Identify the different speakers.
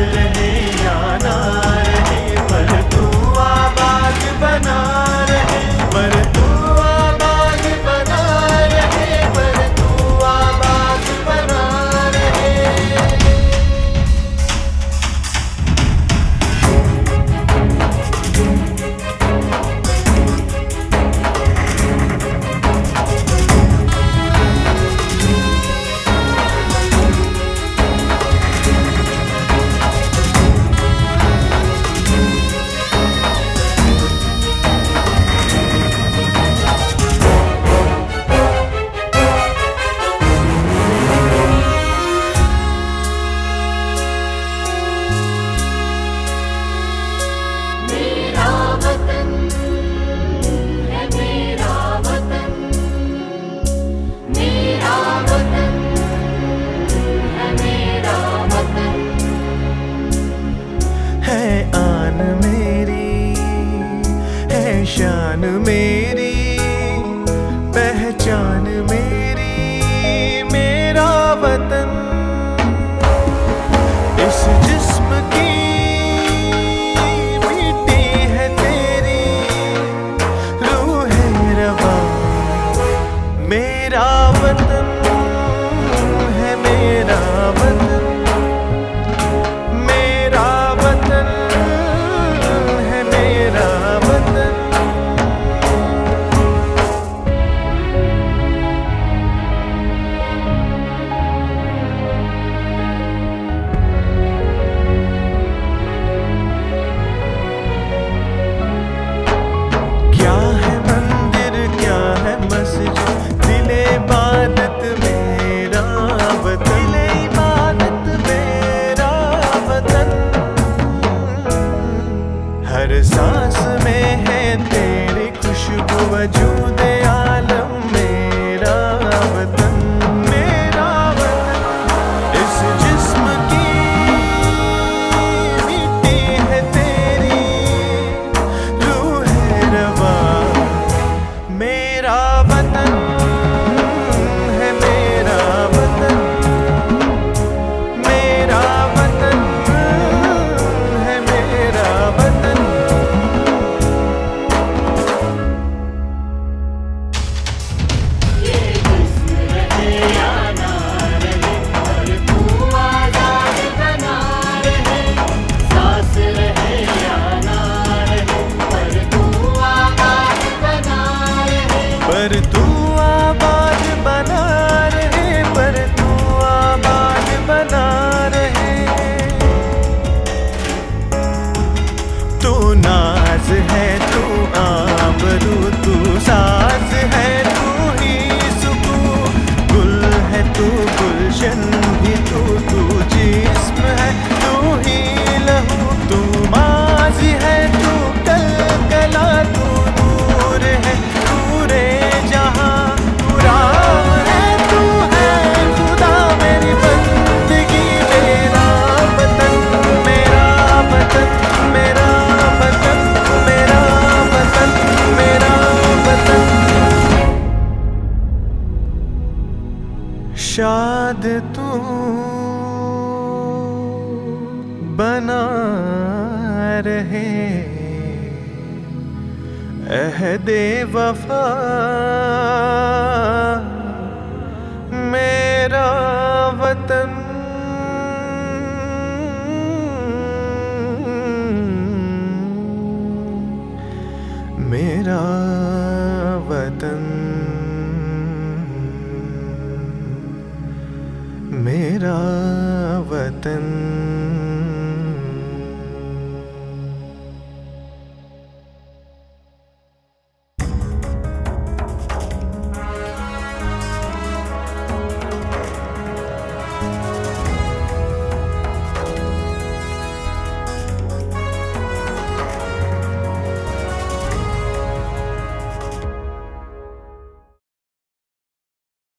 Speaker 1: रहे या ना रहे, पर तू आबाद बना रहे, पर तू आबाद बना रहे, पर तू आबाद बना रहे। शान मेरी, पहचान मेरी, मेरा वतन। इस जिस्म की मिट्टी है तेरी, रूह है रवा, मेरा वतन है मेरा वतन, मेरा वतन है मेरा वतन। हर सांस में है तेरी खुशबू, वजूद आलम मेरा वतन, मेरा वतन। इस जिस्म की मिट्टी है तेरी, रूह है रवा, मेरा वतन है मेरा वतन, मेरा वतन है मेरा वतन। पर तू आबाद बना रहे, पर तू आबाद बना रहे। तू नाज है, तू आबरू, तू साज है, तू ही सुकून, गुल है तू गुलशन भी, तू जिस्म है, तू ही लहू, तू माज़ी है, तू कल कला, तू नूर है, शाद तू बना रहे, अहदे वफा मेरा वतन, मेरा वतन, मेरा वतन।